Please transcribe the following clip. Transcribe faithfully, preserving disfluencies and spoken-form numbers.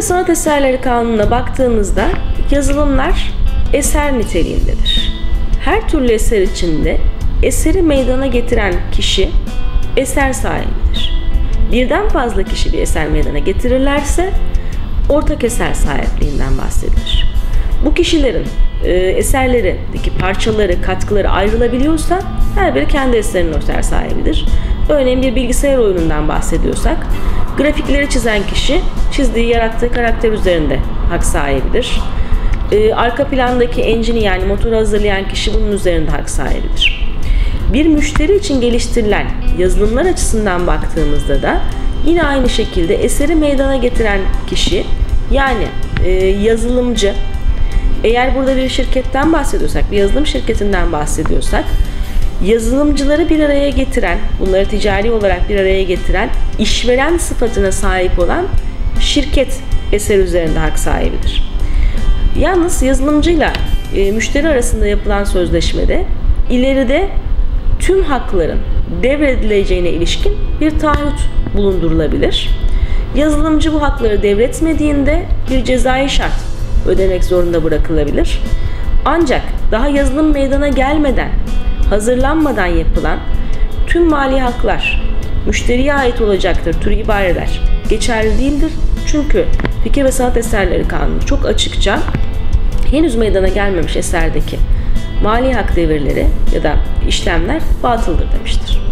Sanat Eserleri Kanunu'na baktığımızda yazılımlar eser niteliğindedir. Her türlü eser içinde eseri meydana getiren kişi eser sahibidir. Birden fazla kişi bir eser meydana getirirlerse ortak eser sahipliğinden bahsedilir. Bu kişilerin e, eserlerindeki parçaları, katkıları ayrılabiliyorsa her biri kendi eserinin eser sahibidir. Örneğin bir bilgisayar oyunundan bahsediyorsak, grafikleri çizen kişi çizdiği, yarattığı karakter üzerinde hak sahibidir. E, arka plandaki engine'i, yani motoru hazırlayan kişi bunun üzerinde hak sahibidir. Bir müşteri için geliştirilen yazılımlar açısından baktığımızda da yine aynı şekilde eseri meydana getiren kişi, yani e, yazılımcı, eğer burada bir şirketten bahsediyorsak, bir yazılım şirketinden bahsediyorsak, yazılımcıları bir araya getiren, bunları ticari olarak bir araya getiren, işveren sıfatına sahip olan şirket eser üzerinde hak sahibidir. Yalnız yazılımcıyla e, müşteri arasında yapılan sözleşmede ileride tüm hakların devredileceğine ilişkin bir taahhüt bulundurulabilir. Yazılımcı bu hakları devretmediğinde bir cezai şart ödemek zorunda bırakılabilir. Ancak daha yazılım meydana gelmeden, hazırlanmadan yapılan tüm mali haklar müşteriye ait olacaktır türü ibareler geçerli değildir. Çünkü Fikir ve Sanat Eserleri Kanunu çok açıkça henüz meydana gelmemiş eserdeki mali hak devirleri ya da işlemler batıldır demiştir.